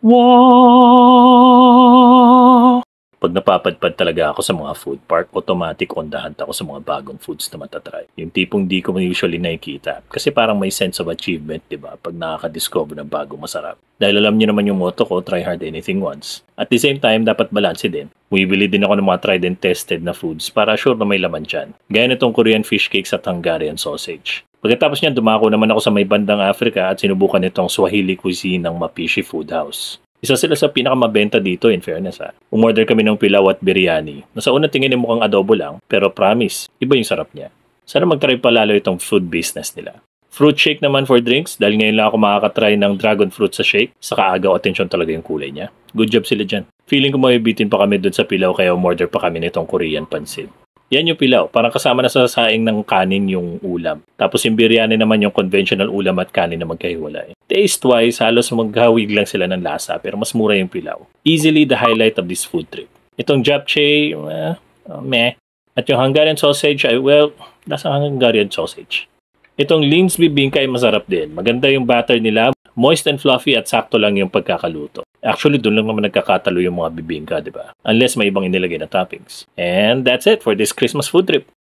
Wow! Pag napapadpad talaga ako sa mga food park, automatic on the hunt ako sa mga bagong foods na matatry. Yung tipong di ko usually nakikita. Kasi parang may sense of achievement, di ba? Pag nakaka-discover ng bagong masarap. Dahil alam niyo naman yung motto ko, try hard anything once. At the same time, dapat balanse din. Bumibili din ako ng mga tried and tested na foods para sure na may laman dyan. Gaya nitong Korean fish cakes at Hungarian sausage. Pagkatapos niyan, dumako naman ako sa may bandang Africa at sinubukan nitong Swahili cuisine ng Mapishi Food House. Isa sila sa pinakamabenta dito, in fairness ha. Umorder kami ng pilaw at biryani. Nasa unang tingin mukhang adobo lang, pero promise, iba yung sarap niya. Sana mag-try palalo itong food business nila. Fruit shake naman for drinks, dahil ngayon lang ako makakatry ng dragon fruit sa shake. Saka agaw atensyon talaga yung kulay niya. Good job sila dyan. Feeling ko mabibitin pa kami dun sa pilaw kaya umorder pa kami nitong Korean pancit. Yan yung pilaw. Parang kasama na sa saing ng kanin yung ulam. Tapos yung biryani naman yung conventional ulam at kanin na magkahiwalay. Taste-wise, halos maghawig lang sila ng lasa pero mas mura yung pilaw. Easily the highlight of this food trip. Itong japchae, meh. At yung Hungarian sausage, nasa Hungarian sausage. Itong Linz bibingka ay masarap din. Maganda yung batter nila. Moist and fluffy at sakto lang yung pagkakaluto. Actually, doon lang naman nagkakatalo yung mga bibingka, di ba? Unless may ibang inilagay na toppings. And that's it for this Christmas food trip.